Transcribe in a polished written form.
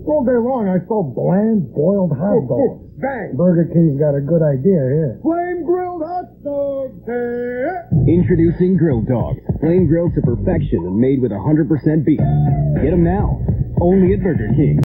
All day long I saw bland boiled hot dogs. Bang! Burger King's got a good idea here. Flame grilled hot dogs. Introducing Grilled Dog. Flame grilled to perfection and made with 100% beef. Get them now. Only at Burger King.